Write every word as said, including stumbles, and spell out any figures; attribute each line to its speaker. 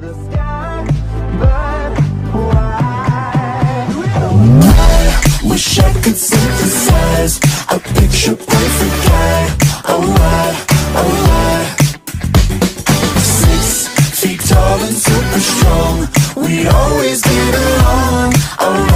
Speaker 1: the sky, but why? I wish I could synthesize a picture perfect guy. Oh why, oh why? Six feet tall and super strong, we always get along. Oh